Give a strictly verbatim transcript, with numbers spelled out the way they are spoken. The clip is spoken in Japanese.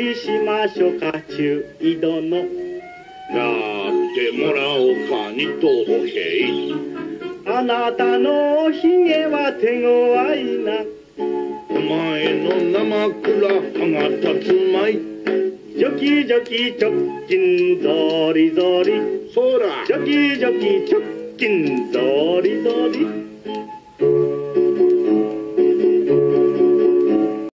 りしましょか中井殿。 なってもらおうか二等兵。 あなたのひげは手強いな。 お前の生蔵歯が立つまい。 ジョキジョキチョッキンゾリゾリ。 そらジョキジョキチョッキンゾリゾリ。